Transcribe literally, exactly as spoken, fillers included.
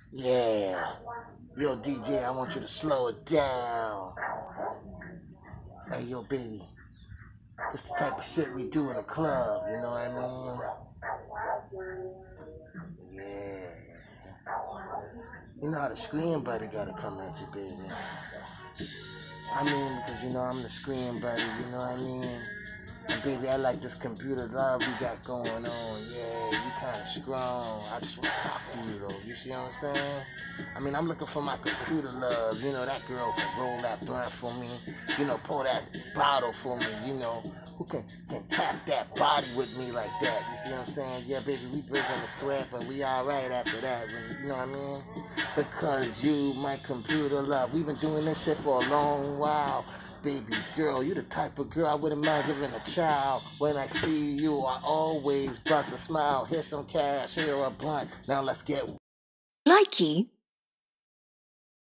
Yeah. Yo, D J, I want you to slow it down. Hey, yo, baby. This the type of shit we do in the club, you know what I mean? Yeah. You know how the screen buddy gotta come at you, baby. I mean, because you know I'm the screen buddy, you know what I mean? And baby, I like this computer love we got going on. Yeah, you kind of strong. I just want to talk to you though. You see what I'm saying? I mean, I'm looking for my computer love. You know, that girl can roll that blunt for me. You know, pour that bottle for me. You know, who can can tap that body with me like that? You see what I'm saying? Yeah, baby, we breaking the sweat, but we all right after that. You know what I mean? Because you, my computer love, we've been doing this shit for a long while. Baby girl, you the type of girl I wouldn't mind giving a child. When I see you, I always bust a smile. Here's some cash, here a blunt. Now let's get Likey.